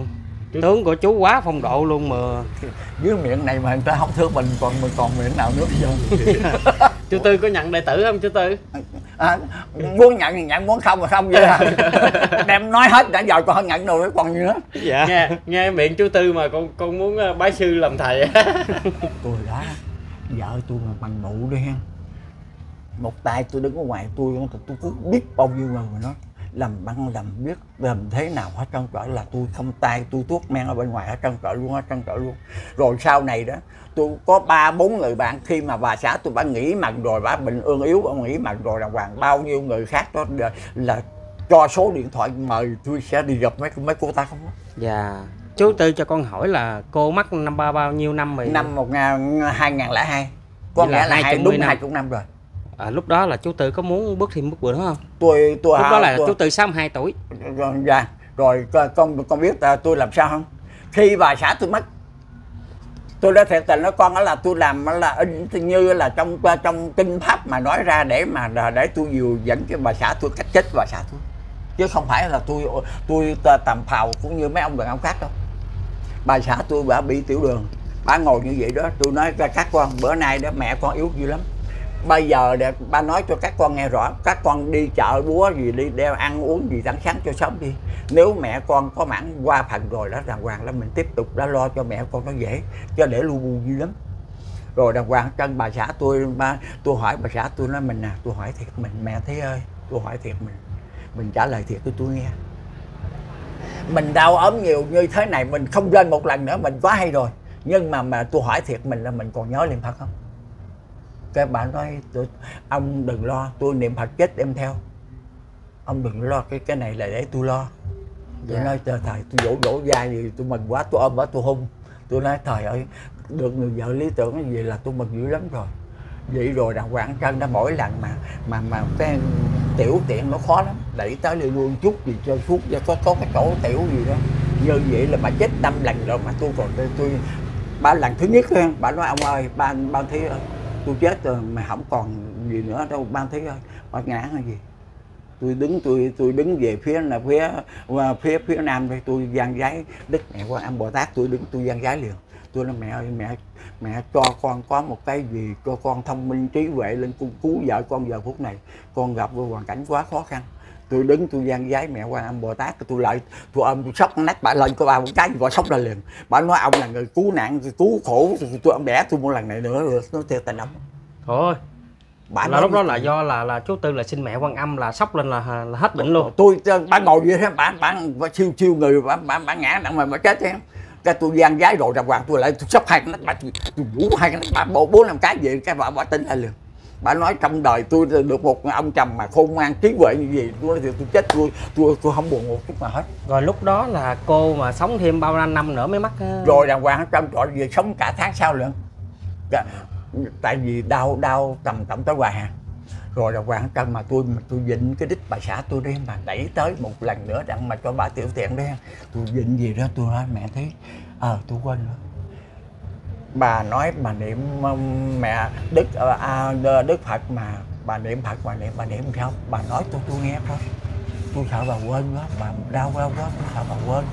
Tướng của chú quá phong độ luôn mà. Dưới miệng này mà người ta không thương mình còn mình còn miệng nào nữa bây giờ. Chú Tư có nhận đệ tử không chú Tư? À, muốn nhận thì nhận, muốn không mà không vậy à. Đem nói hết đã giờ còn không nhận đâu còn gì nữa. Dạ. Nghe, nghe miệng chú Tư mà con con muốn bái sư làm thầy. Tôi đó, vợ tôi mà bằng mụ đi ha. Một tay tôi đứng ở ngoài tôi tôi cứ biết bao nhiêu người mà nó làm băng làm biết làm thế nào hết trơn trọi, là tôi không tay tôi tuốt men ở bên ngoài hết trơn trọi luôn, hết trơn trọi luôn. Rồi sau này đó tôi có ba bốn người bạn, khi mà bà xã tôi bà nghỉ mần rồi, bà bệnh ương yếu, bà nghỉ mần rồi, đàng hoàng bao nhiêu người khác đó là cho số điện thoại mời tôi sẽ đi gặp mấy mấy cô ta không đó. Dạ. Chú Tư cho con hỏi là cô mắc năm ba bao nhiêu năm rồi? Năm một ngàn hai ngàn lẻ hai, có nghĩa là hai đúng hai chục năm rồi. À, lúc đó là chú Tư có muốn bước thêm bước bữa đó không? Tôi tôi lúc đó là tôi, chú Tư sáu mươi hai tuổi. Rồi, dạ, rồi con con biết tôi làm sao không? Khi bà xã tôi mất, tôi đã thiệt tình nói con đó là tôi làm là như là trong trong kinh pháp mà nói ra để mà để tôi dìu dẫn cái bà xã tôi cách chết bà xã tôi, chứ không phải là tôi tôi tầm phào cũng như mấy ông đàn ông khác đâu. Bà xã tôi bà bị tiểu đường, bà ngồi như vậy đó, tôi nói các con bữa nay đó mẹ con yếu dữ lắm. Bây giờ để ba nói cho các con nghe rõ, các con đi chợ búa gì đi, đeo ăn uống gì sẵn sáng cho sống đi. Nếu mẹ con có mãn qua phần rồi đó, đàng hoàng là mình tiếp tục đã lo cho mẹ con nó dễ, cho để lu bu dữ lắm. Rồi đàng hoàng chân bà xã tôi, ba tôi hỏi bà xã tôi nói mình nè, à, tôi hỏi thiệt mình, mẹ Thế ơi, tôi hỏi thiệt mình, mình trả lời thiệt cho tôi nghe. Mình đau ốm nhiều như thế này mình không lên một lần nữa mình quá hay rồi, nhưng mà mà tôi hỏi thiệt mình là mình còn nhớ niệm Phật không? Cái bạn nói tôi, ông đừng lo, tôi niệm Phật chết em theo, ông đừng lo, cái cái này là để tôi lo. Tôi dạ. nói trời thầy, tôi vỗ vỗ vai gì tôi mừng quá, tôi ôm bà tôi hung. Tôi nói trời ơi, được người vợ lý tưởng cái gì là tôi mừng dữ lắm rồi. Vậy rồi đàng hoàng chân đó, mỗi lần mà mà mà cái tiểu tiện nó khó lắm, đẩy tới đi luôn chút gì cho suốt ra có có cái chỗ tiểu gì đó. Như vậy là bà chết năm lần rồi mà tôi còn tôi, tôi ba lần thứ nhất ha, bà nói ông ơi, ba ba Thí ơi, tôi chết rồi mà không còn gì nữa đâu ban Thí ơi, bà ngã hay gì. Tôi đứng tôi tôi đứng về phía là phía phía phía nam đây, tôi giang giái Đức Mẹ Quan Âm Bồ Tát, tôi đứng tôi giang giái liền. Tôi nói mẹ ơi, mẹ mẹ cho con có một cái gì cho con thông minh trí huệ lên cứu, cứu vợ con giờ phút này, con gặp vào hoàn cảnh quá khó khăn. Tôi đứng tôi giang giái Mẹ Quan Âm Bồ Tát, tôi lại tôi ôm tôi sốc nách bà lên có ba một cái gì bà sốc lên liền. Bà nói ông là người cứu nạn cứu khổ, tôi, tôi ông đẻ tôi một lần này nữa rồi nó thiệt tình lắm. Thôi bà là lúc đó là do là là chú Tư là xin Mẹ Quan Âm là sốc lên là, là hết bệnh luôn. Tôi bà ngồi vậy thế, bà bà, bà siêu siêu người, bà bà, bà ngã đặng mà bà chết thế. Cái tôi gian giái rồi đàng hoàng tôi lại tôi sắp hai cái nách bà, tôi, tôi vũ hai cái nách bà bộ bốn năm cái gì cái bà bà tỉnh lại liền. Bà nói trong đời tôi được một ông chồng mà khôn ngoan trí huệ như vậy, tôi nói thì tôi chết tôi tôi tôi không buồn một chút nào hết. Rồi lúc đó là cô mà sống thêm bao năm năm nữa mới mắc. Rồi đàng hoàng trong trọ về sống cả tháng sau nữa. Tại vì đau đau tầm tầm tới hoài hà. Rồi đàng hoàng trong mà tôi mà tôi vịnh cái đích bà xã tôi đi mà đẩy tới một lần nữa đặng mà cho bà tiểu tiện đi. Tôi vịnh gì đó tôi nói mẹ thấy ờ à, tôi quên nữa. Bà nói bà niệm mẹ Đức à, Đức Phật mà bà niệm Phật bà niệm bà niệm sao? Bà nói tôi tôi nghe thôi. Tôi sợ bà quên quá, bà đau đau quá, tôi sợ bà quên.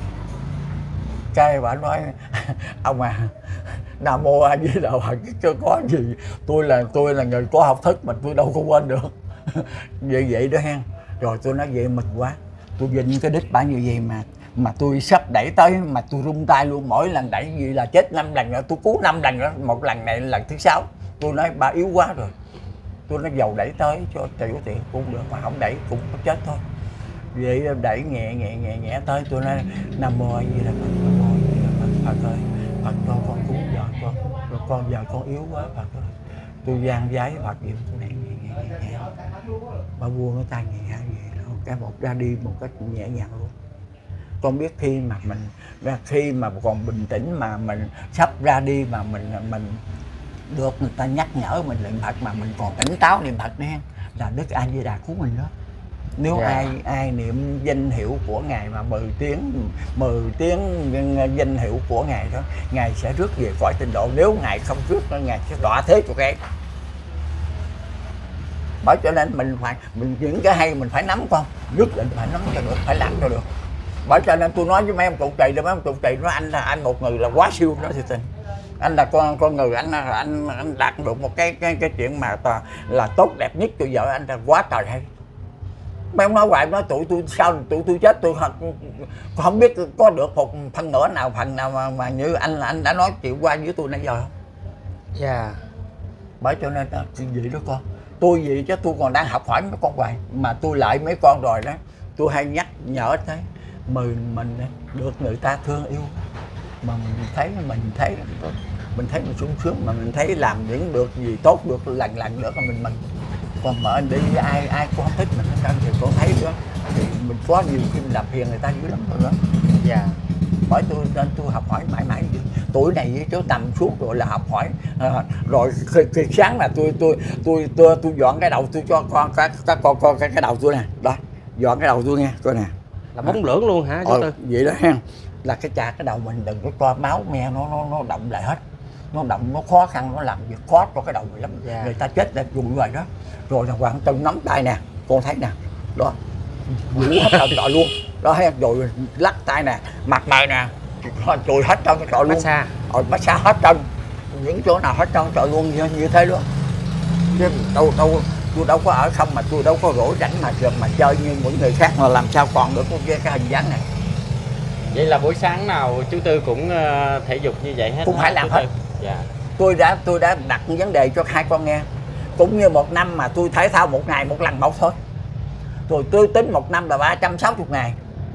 Cái bà nói ông à, Nam Mô A Di Đà Phật chứ có gì, tôi là tôi là người có học thức mà tôi đâu có quên được. Vậy vậy đó hen. Rồi tôi nói vậy mệt quá, tôi vịnh cái đích bà như vậy mà mà tôi sắp đẩy tới mà tôi rung tay luôn, mỗi lần đẩy gì là chết năm lần nữa, tôi cứu năm lần nữa, một lần này lần thứ sáu. Tôi nói bà yếu quá rồi, tôi nói dầu đẩy tới cho tiểu tiện cũng được mà không đẩy cũng có chết thôi. Vậy đẩy nhẹ nhẹ nhẹ nhẹ tới, tôi nói Nam Mô A Di Đà Phật, Nam Mô A Di Đà Phật, Phật ơi, Phật cho con cứu vợ con, rồi con giờ con yếu quá Phật ơi. Tôi giang giái Phật vậy nhẹ nhẹ nhẹ nhẹ nhẹ. Bà buông cái tay nhẹ vậy, cái một ra đi một cách nhẹ nhàng luôn. Con biết khi mà mình khi mà còn bình tĩnh mà mình sắp ra đi mà mình mình được người ta nhắc nhở mình niệm Phật mà mình còn tỉnh táo niệm Phật nha, là Đức A Di Đà cứu mình đó. Nếu yeah. ai ai niệm danh hiệu của ngài mà mười tiếng mười tiếng danh hiệu của ngài đó, ngài sẽ rước về cõi tịnh độ. Nếu ngài không rước nó, ngài sẽ đọa thế cho các em. Bởi cho nên mình phải mình những cái hay mình phải nắm con, rước định phải nắm cho được, phải làm cho được. Bởi cho nên tôi nói với mấy ông trụ trì đó, mấy ông trụ trì nói anh là anh một người là quá siêu đó thì tình. Anh là con con người, anh anh anh đạt được một cái cái cái chuyện mà là tốt đẹp nhất cho vợ anh là quá trời hay. Mấy ông nói hoài, nói tụi tôi sao tụi tôi chết tôi không, không biết có được một phần nữa nào phần nào mà, mà như anh anh đã nói chuyện qua với tôi nãy giờ không? Dạ. Yeah. Bởi cho nên là gì đó con, tôi gì chứ tôi còn đang học hỏi mấy con hoài, mà tôi lại mấy con rồi đó, tôi hay nhắc nhở thế mình mình được người ta thương yêu mà mình thấy mình thấy mình thấy mình sung sướng, mà mình thấy làm những được gì tốt được lần lần nữa mà mình mình còn mở đi ai ai cũng không thích mình sao thì con thấy đó thì mình có nhiều khi mình làm phiền người ta dữ lắm rồi đó. Dạ. Bởi tôi nên tôi học hỏi mãi mãi tuổi này chứ tầm suốt rồi là học hỏi à, rồi khi, khi sáng là tôi tôi tôi tôi tôi dọn cái đầu tôi cho con các các con con cái cái đầu tôi nè, đó dọn cái đầu tôi nghe coi nè, là bóng lưỡng luôn hả chú Tư? Vậy đó ha, là cái chà cái đầu mình đừng có cho máu me nó nó nó động lại hết, nó động nó khó khăn, nó làm việc khó cho cái đầu mình lắm. Yeah. Người ta chết là dùng rồi đó, rồi là Hoàng Tân nắm tay nè, con thấy nè, đó vũ hết trơn trọi luôn đó, hay rồi lắc tay nè, mặt mày nè, chùi hết trơn trọi luôn, rồi massage hết trơn, những chỗ nào hết trơn trọi luôn như, như thế luôn. Chứ đâu đâu tôi đâu có ở không mà tôi đâu có rỗi rảnh mà mà chơi như những người khác, mà làm sao còn được cái, cái hình dáng này. Vậy là buổi sáng nào chú Tư cũng uh, thể dục như vậy hết? Cũng phải làm hết. Dạ. Tôi đã tôi đã đặt vấn đề cho hai con nghe, cũng như một năm mà tôi thể thao một ngày một lần một thôi, rồi tôi tính một năm là ba trăm sáu mươi ngày.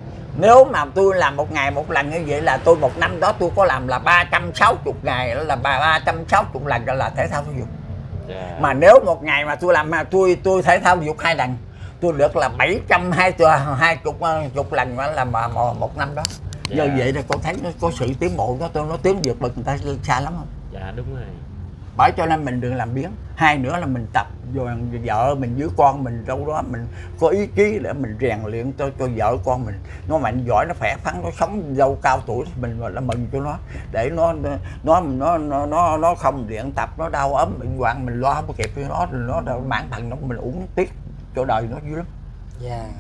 Nếu mà tôi làm một ngày một lần như vậy là tôi một năm đó tôi có làm là ba trăm sáu mươi ngày, là ba trăm sáu mươi lần là thể thao thể dục. Yeah. Mà nếu một ngày mà tôi làm mà tôi tôi thể thao thể dục hai lần, tôi được là bảy trăm hai mươi chục lần là mà một năm đó. Yeah. Như vậy là con thấy nó có sự tiến bộ đó, tôi nó tiến vượt bậc người ta xa lắm không? Dạ đúng rồi. Bởi cho nên mình đừng làm biếng. Hai nữa là mình tập rồi vợ mình với con mình đâu đó mình có ý chí để mình rèn luyện cho cho vợ con mình nó mạnh giỏi, nó khỏe khoắn, nó sống lâu cao tuổi thì mình là mừng cho nó, để nó nó nó nó nó, nó không luyện tập nó đau ốm bệnh hoạn mình lo không kịp cho nó, nó nó mãn thần nó mình uống tiếc cho đời nó dữ lắm. Dạ. Yeah.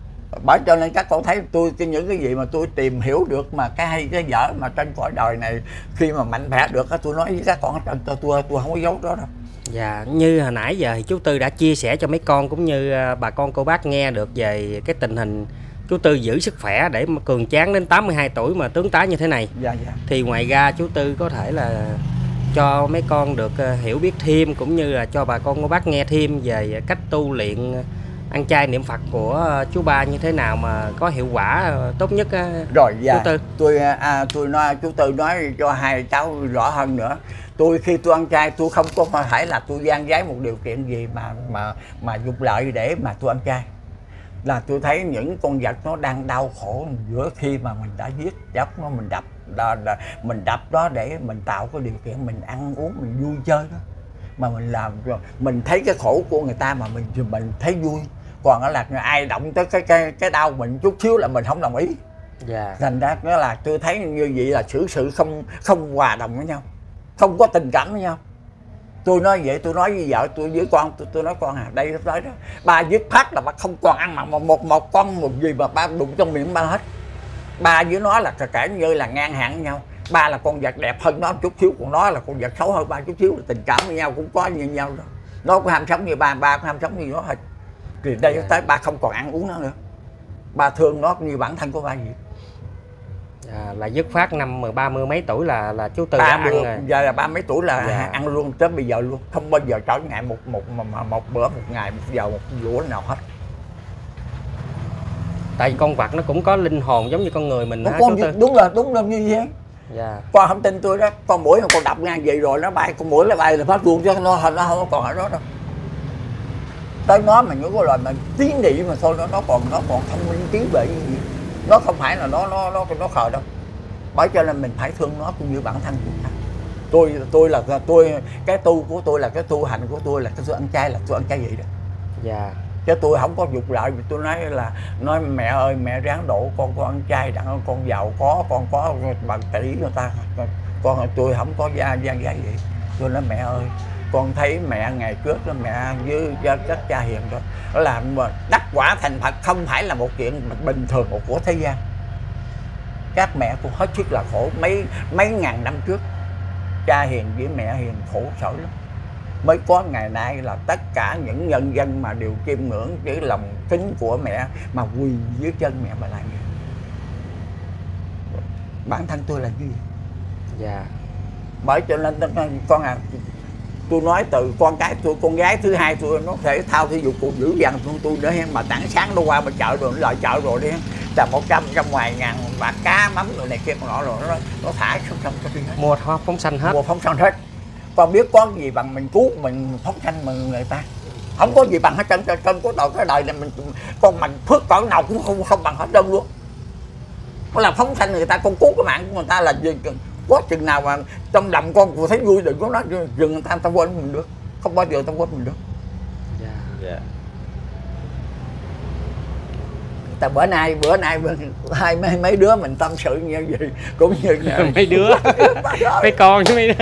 Bởi cho nên các con thấy tôi cái những cái gì mà tôi tìm hiểu được mà cái hay cái dở mà trên cõi đời này khi mà mạnh khỏe được tôi nói với các con tôi tôi tôi không có giấu đó đâu. Dạ, như hồi nãy giờ thì chú Tư đã chia sẻ cho mấy con cũng như bà con cô bác nghe được về cái tình hình chú Tư giữ sức khỏe để mà cường tráng đến tám mươi hai tuổi mà tướng tá như thế này. Dạ, dạ. Thì ngoài ra chú Tư có thể là cho mấy con được hiểu biết thêm cũng như là cho bà con cô bác nghe thêm về cách tu luyện ăn chay niệm Phật của chú Ba như thế nào mà có hiệu quả tốt nhất. Rồi dạ, chú Tư. Tôi à, tôi nói chú Tư nói cho hai cháu rõ hơn nữa. Tôi khi tôi ăn chay tôi không có phải là tôi gian giấy một điều kiện gì mà mà mà dục lợi để mà tôi ăn chay. Là tôi thấy những con vật nó đang đau khổ giữa khi mà mình đã giết chóc nó, mình đập là, là, mình đập đó để mình tạo cái điều kiện mình ăn uống mình vui chơi đó, mà mình làm rồi mình thấy cái khổ của người ta mà mình mình thấy vui, còn là ai động tới cái cái cái đau mình chút xíu là mình không đồng ý. Dạ. Thành ra đó là tôi thấy như vậy là xử sự không không hòa đồng với nhau, không có tình cảm với nhau. Tôi nói vậy, tôi nói với vợ tôi với con tôi, tôi nói con à đây tới đó ba dứt phát là ba không còn ăn mà một một, một con một gì mà ba đụng trong miệng ba hết. Ba với nó là cả như là ngang hàng với nhau. Ba là con vật đẹp hơn nó chút xíu, còn nó là con vật xấu hơn ba chút xíu, là tình cảm với nhau cũng có như nhau rồi. Nó có ham sống như ba, ba có ham sống như nó hết. Thì đây yeah. Tới ba không còn ăn uống nó nữa, ba thương nó như bản thân của ba vậy. À, là dứt phát năm mười ba mươi mấy tuổi là là chú Tư đã ăn rồi. Giờ là ba mấy tuổi là dạ. Ăn luôn tới bây giờ luôn, không bao giờ trở ngày một một một, một bữa một ngày một giờ một bữa nào hết. Tại vì con vật nó cũng có linh hồn giống như con người mình hả con chú Tư? Đúng là đúng là như vậy. Dạ. Con không tin tôi đó, con muỗi con đập ngang vậy rồi nó bay, con muỗi nó bay là phát luôn chứ nó nó không còn ở đó đâu. Tới nó mà những cái loài mà tí nị mà thôi nó nó còn nó còn thông minh trí tuệ như vậy, nó không phải là nó nó nó nó khờ đâu. Bởi cho nên mình phải thương nó cũng như bản thân chúng ta. Tôi tôi là tôi cái tu của tôi là cái tu hành của tôi là cái tôi ăn chay là tôi ăn chay vậy đó. Dạ. Chứ tôi không có dục lợi, tôi nói là nói mẹ ơi mẹ ráng độ con con ăn chay đặng con giàu có, con có bằng tỷ người ta, con tôi không có gian gian vậy. Tôi nói mẹ ơi con thấy mẹ ngày trước đó mẹ với các cha hiền đó làm mà đắc quả thành Phật không phải là một chuyện bình thường của thế gian. Các mẹ tôi hết sức là khổ, mấy mấy ngàn năm trước cha Hiền với mẹ Hiền khổ sở lắm, mới có ngày nay là tất cả những nhân dân mà đều chiêm ngưỡng cái lòng kính của mẹ mà quỳ dưới chân mẹ mà làm gì. Bản thân tôi là gì? Dạ. Bởi cho nên con à, tôi nói từ con cái tôi, con gái thứ hai tôi nó thể thao thể dục cuộc dữ dằn tôi tôi nữa mà tảng sáng nó qua mà chợ rồi nó lại chợ rồi đi là một trăm trăm ngoài ngàn bạc cá mắm rồi này kia con nọ rồi nó nó thả xuống sông cho đi hết. Mua phóng sanh hết. Mua phóng sanh hết. Con biết có gì bằng mình cứu mình phóng sanh mình người ta. Không có gì bằng hết trơn, trơn có đời cái đời này mình con mình phước cỡ nào cũng không không bằng hết trơn luôn. Nó là phóng sanh người ta, con cứu cái mạng của người ta là gì, có chừng nào mà trong lòng con cũng thấy vui, đừng có nói dừng người ta, người ta quên mình được, không bao giờ ta quên mình được. Dạ. Dạ. Ta bữa nay bữa nay hai mấy mấy đứa mình tâm sự như vậy cũng như mấy đứa mấy con chứ mấy đứa.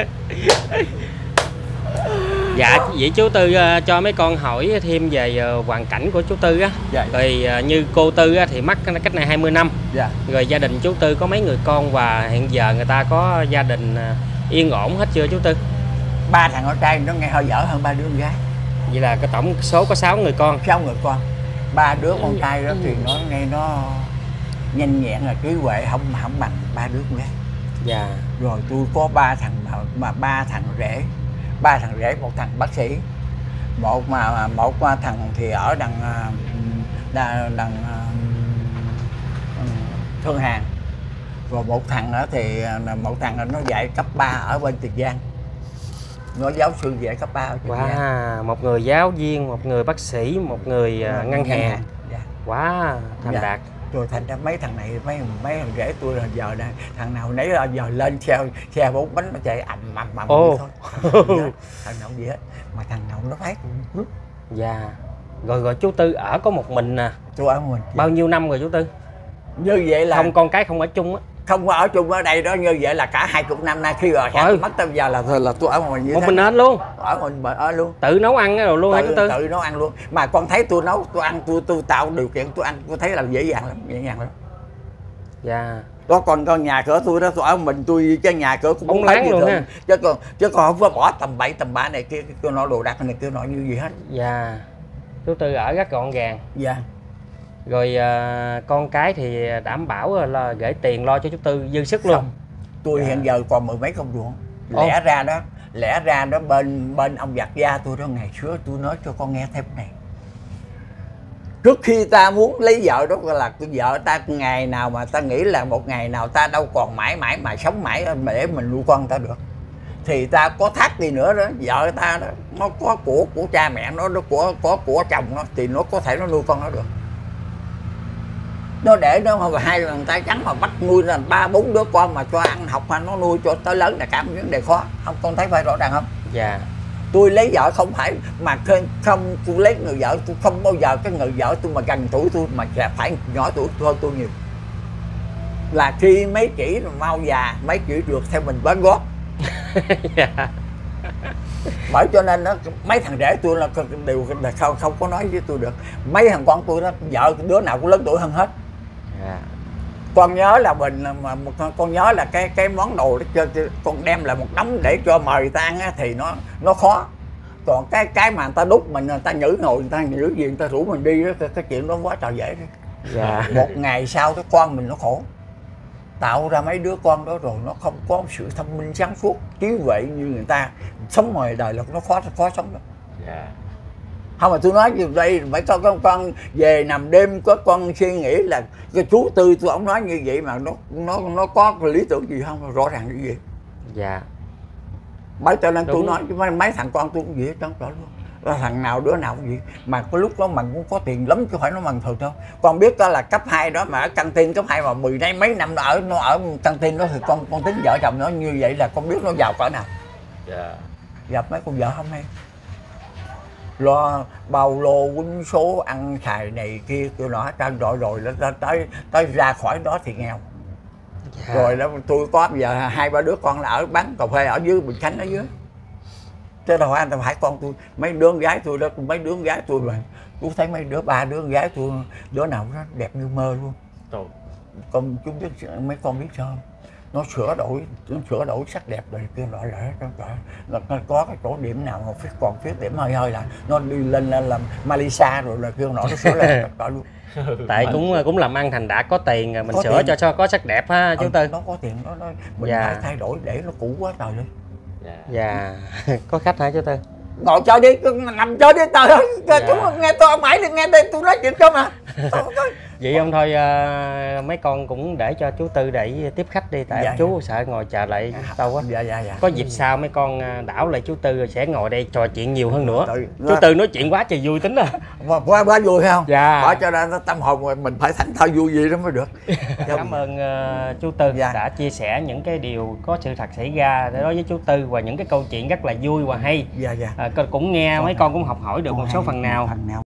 Dạ, vậy chú Tư uh, cho mấy con hỏi thêm về uh, hoàn cảnh của chú Tư á. Dạ. Rồi uh, như cô Tư á, thì mất cách này hai mươi năm. Dạ. Rồi gia đình chú Tư có mấy người con và hiện giờ người ta có gia đình uh, yên ổn hết chưa chú Tư? Ba thằng con trai nó nghe hơi dở hơn ba đứa con gái. Vậy là cái tổng số có sáu người con. Sáu người con. Ba đứa con trai đó thì nó nghe nó nhanh nhẹn là trí huệ không không bằng ba đứa con gái. Dạ. Rồi tôi có ba thằng mà, mà ba thằng rể, ba thằng rể, một thằng bác sĩ, một mà một thằng thì ở đằng đằng, đằng Thương Hàn, rồi một thằng đó thì một thằng nó dạy cấp ba ở bên Tiền Giang, nó giáo sư dạy cấp ba ở Tiền wow, Giang. một người giáo viên, một người bác sĩ, một người uh, ngân hàng. Dạ. Quá thành Dạ. đạt. Rồi thành ra mấy thằng này mấy mấy thằng rể tôi là giờ này thằng nào nấy là giờ lên xe xe bốn bánh nó chạy ầm ầm ầm oh. thôi. Thằng nào gì hết mà thằng nào nó phát. Dạ. Rồi rồi chú Tư ở có một mình nè. Tôi ở mình. Bao nhiêu năm rồi chú Tư? Như vậy là không con cái không ở chung á. Không có ở chung ở đây đó, như vậy là cả hai chục năm nay khi rồi tôi mất tới giờ là thôi là tôi ở một mình như một thế. Mình hết luôn. Ở mình ở luôn. Tự nấu ăn rồi luôn hả chú Tư? Tự nấu ăn luôn. Mà con thấy tôi nấu, tôi ăn, tôi tôi tạo điều kiện tôi ăn, tôi thấy là dễ dàng lắm, dễ dàng lắm. Dạ. Đó còn con nhà cửa tôi đó, tôi ở mình tôi cái nhà cửa cũng bóng láng luôn ha. Chứ còn chứ còn không có bỏ tầm bậy tầm bạ này kia, tôi nói đồ đạc này kia nói như gì hết. Dạ. Chú Tư ở rất gọn gàng. Dạ. Rồi à, con cái thì đảm bảo là gửi tiền lo cho chú Tư dư sức luôn. Không. Tôi dạ. hiện giờ còn mười mấy công ruộng. Lẽ Ồ. ra đó, lẽ ra đó bên bên ông giặc gia tôi đó ngày xưa tôi nói cho con nghe thêm này. Trước khi ta muốn lấy vợ đó là vợ ta ngày nào mà ta nghĩ là một ngày nào ta đâu còn mãi mãi mà sống mãi để mình nuôi con ta được. Thì ta có thắt đi nữa đó, vợ ta đó, nó có của của cha mẹ nó, nó của có của chồng nó thì nó có thể nó nuôi con nó được. Nó để nó mà hai lần tay trắng mà bắt nuôi là ba bốn đứa con mà cho ăn học mà nó nuôi cho tới lớn là cả một vấn đề khó. Không con thấy phải rõ ràng không? Dạ. Tôi lấy vợ không phải mà không, tôi lấy người vợ tôi không bao giờ cái người vợ tôi mà gần tuổi tôi mà phải nhỏ tuổi hơn tôi nhiều. Là khi mấy chỉ mau già mấy chỉ được theo mình bến gót. Dạ. Bởi cho nên đó mấy thằng rể tôi là đều không không có nói với tôi được. Mấy thằng con tôi đó vợ đứa nào cũng lớn tuổi hơn hết. Dạ. Con nhớ là mình mà con nhớ là cái cái món đồ đó con đem lại một đống để cho mời người ta ăn á, thì nó nó khó. Còn cái cái mà người ta đút mình, người ta nhử ngồi, người ta nhử gì, người ta rủ mình đi đó, cái, cái chuyện đó quá trời dễ đó. Dạ. Một ngày sau cái con mình nó khổ, tạo ra mấy đứa con đó rồi nó không có sự thông minh sáng suốt trí huệ như người ta, sống ngoài đời là nó khó khó sống đó. Dạ. Không mà tôi nói như đây phải cho con con về nằm đêm có con suy nghĩ là cái chú Tư tôi ông nói như vậy mà nó nó nó có cái lý tưởng gì không, rõ ràng như vậy. Dạ. Bởi cho nên Đúng. tôi nói chứ mấy, mấy thằng con tôi cũng vậy trắng trỏ luôn. Là thằng nào đứa nào cũng vậy, mà có lúc đó mình cũng có tiền lắm chứ phải nó bằng thường đâu. Con biết đó là cấp hai đó mà ở căng tin cấp hai mà mười nay mấy năm nó ở nó ở căng tin đó thì con con tính vợ chồng nó như vậy là con biết nó giàu cỡ nào. Dạ. Gặp mấy con vợ không hay. Lo bao lô quýnh số ăn xài này kia tôi nói trơn rồi rồi nó tới tới ra khỏi đó thì nghèo. Dạ. Rồi đó tôi có bây giờ hai ba đứa con là ở bán cà phê ở dưới Bình Chánh ở dưới. Chứ đâu anh phải con tôi mấy đứa con gái tôi đó, mấy đứa con gái tôi mà tôi thấy mấy đứa ba đứa con gái tôi đứa nào nó đẹp như mơ luôn. Trời. con chú biết, mấy con biết sao không? Nó sửa đổi, nó sửa đổi sắc đẹp rồi kia loại lại nó có cái chỗ điểm nào một phía còn phía điểm hơi hơi là nó đi lên làm Malaysia rồi là kêu nó nó sửa lại cả luôn. Tại cũng cũng làm ăn thành đã có tiền mình có sửa tiền. cho cho có sắc đẹp ha chú Ừ, Tư. nó có tiền nó, nó mình Dạ. phải thay đổi để nó cũ quá trời đi. Dạ. Có khách hả chú Tư? Ngồi chơi đi, nằm chơi đi trời ơi. Dạ. Chúng nghe tôi ông mãi đi, nghe tôi nói chuyện cho mà. Vậy ông thôi à, mấy con cũng để cho chú Tư để tiếp khách đi, tại Dạ, chú sợ ngồi chờ lại lâu quá. Dạ dạ dạ. Có dịp sau mấy con à, đảo lại chú Tư rồi sẽ ngồi đây trò chuyện nhiều hơn nữa. Tự, Chú Tư nói chuyện quá trời vui tính à. quá quá vui phải không? Dạ. Bỏ cho ra tâm hồn rồi mình phải thảnh thơi vui gì đó mới được. Cảm ơn uh, chú Tư Dạ. đã chia sẻ những cái điều có sự thật xảy ra đối với chú Tư và những cái câu chuyện rất là vui và hay. Dạ dạ. À, cũng nghe mấy con cũng học hỏi được một số phần nào. Phần nào.